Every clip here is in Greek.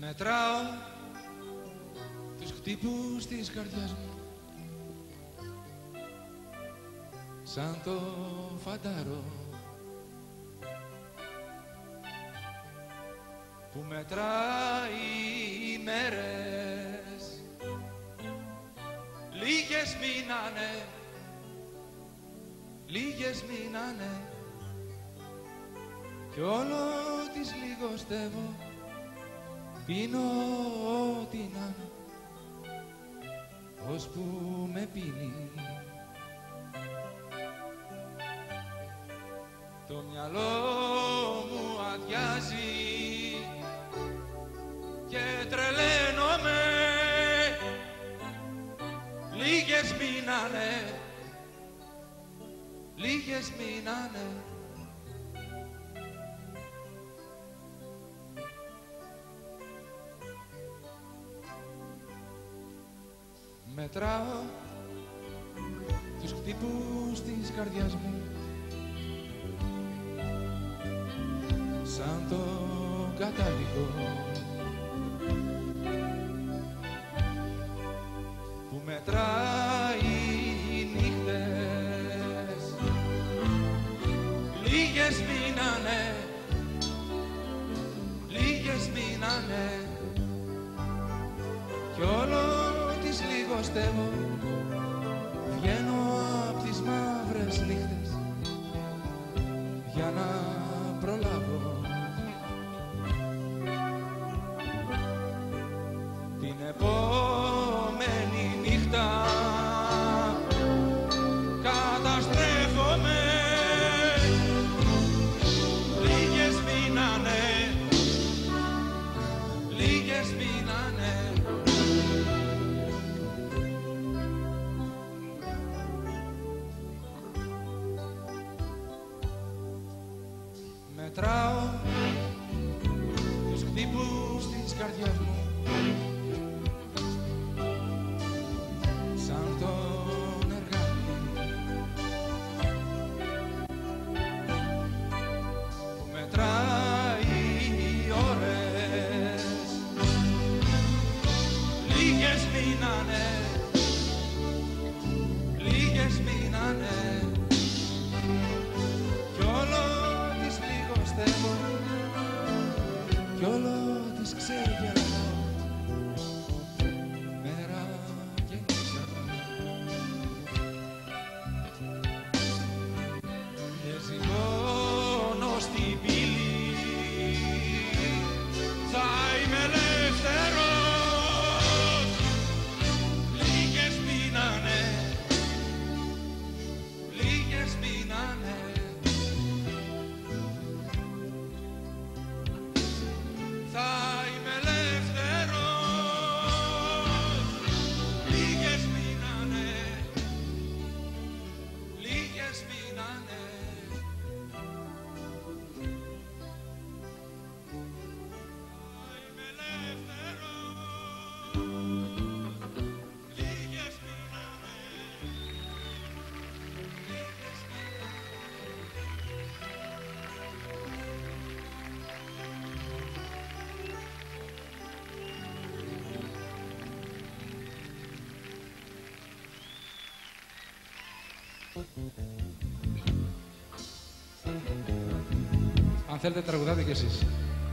Μετράω τους χτύπους της καρδιάς μου σαν το φαντάρο που μετράει ημέρες. Λίγες μείνανε, λίγες μείνανε κι όλο τις λιγοστεύω. Πίνω ό,τι να είναι, ώσπου με πίνει. Το μυαλό μου αδειάζει και τρελαίνομαι. Λίγες μείνανε, λίγες μείνανε. Μετράω τους χτύπους της καρδιάς μου σαν το κατάληγο που μετράει νύχτες. Λίγες μείνανε, λίγες μείνανε κι όλο τις λιγοστεύω. Βγαίνω απ' τις μαύρες νύχτες για να προλάβω την επόμενη νύχτα. Καταστρέφομαι. Λίγες μείνανε, λίγες μείνανε. Μετράω τους χτύπους της καρδιάς μου σαν τον εργάτη που μετράει ώρες. Λίγες μείνανε, λίγες μείνανε κι όλο τις λιγοστεύω κι όλο τις ξεγελώ. Μέρα και νύχτα και ζυγώνω στην πύλη. Θα είμαι ελεύθερος. Λίγες μείνανε, λίγες μείνανε. Θα είμαι ελεύθερος. Λίγες μείνανε, λίγες μείνανε. Θα είμαι ελεύθερος. Λίγες μείνανε, λίγες Αν θέλετε τραγουδάτε κι εσείς.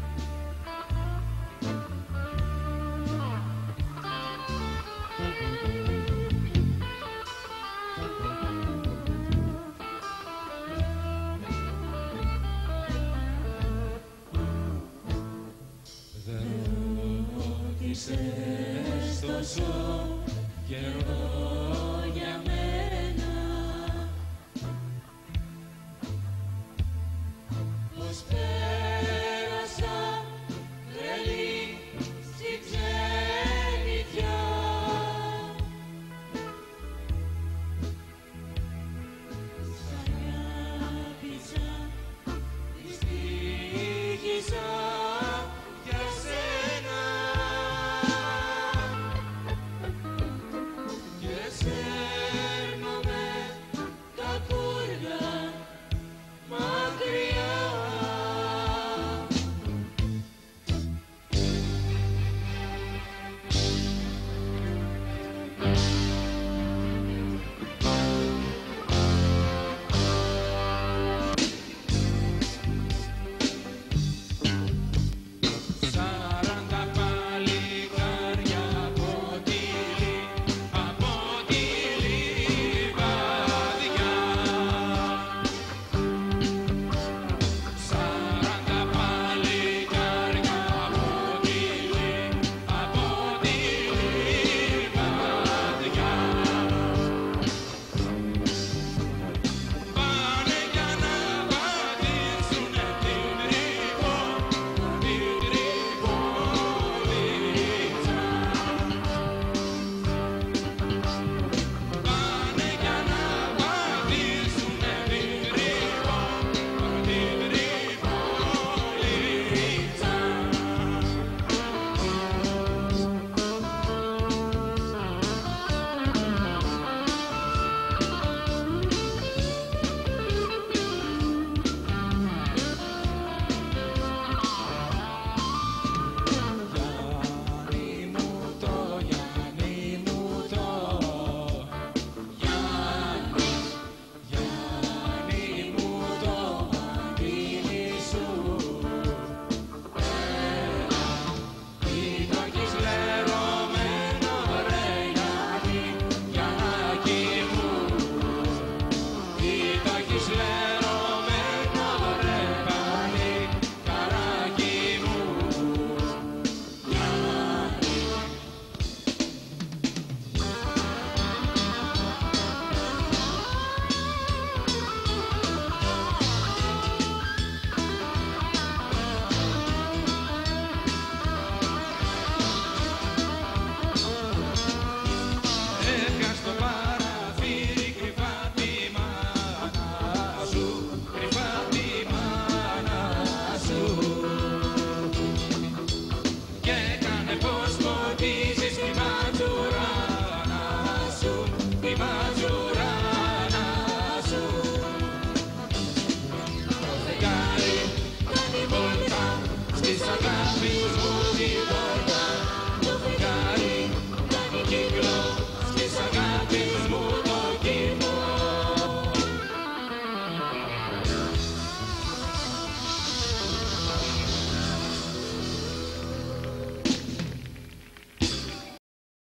Δεν ρώτησες τόσο καιρό για μένα.